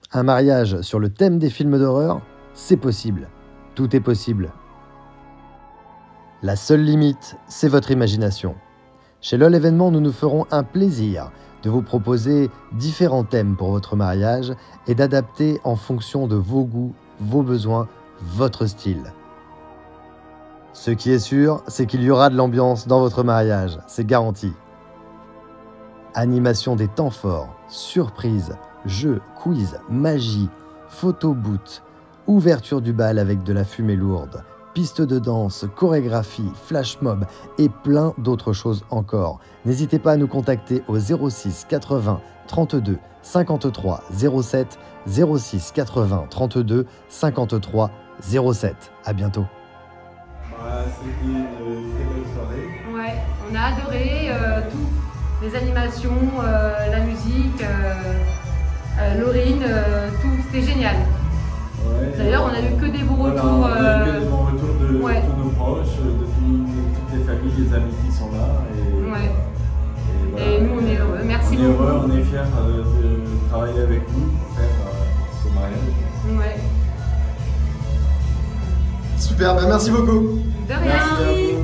Un mariage sur le thème des films d'horreur, c'est possible. Tout est possible. La seule limite, c'est votre imagination. Chez LOL Événements, nous nous ferons un plaisir de vous proposer différents thèmes pour votre mariage et d'adapter en fonction de vos goûts, vos besoins, votre style. Ce qui est sûr, c'est qu'il y aura de l'ambiance dans votre mariage, c'est garanti. Animation des temps forts, surprises, jeux, quiz, magie, photo boot, ouverture du bal avec de la fumée lourde, piste de danse, chorégraphie, flash mob et plein d'autres choses encore. N'hésitez pas à nous contacter au 06 80 32 53 07, 06 80 32 53 07. À bientôt. C'était une très belle soirée. Ouais, on a adoré tout. Les animations, la musique, Laurine, tout, c'était génial. Ouais, d'ailleurs, on a eu que des bons retours. On a eu que des bons retours de tous nos proches, de toutes les familles, les amis qui sont là. Et, voilà. Et nous, on est heureux. Merci beaucoup. On est heureux, on est fiers de travailler avec vous pour faire ce mariage. Ouais. Super, merci beaucoup. De rien. Merci à vous.